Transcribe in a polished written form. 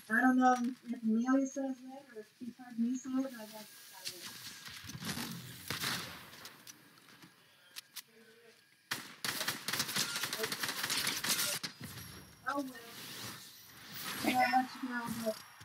I don't know if Amelia says that or if she's heard me say it, but I got oh well. Yeah, let's go.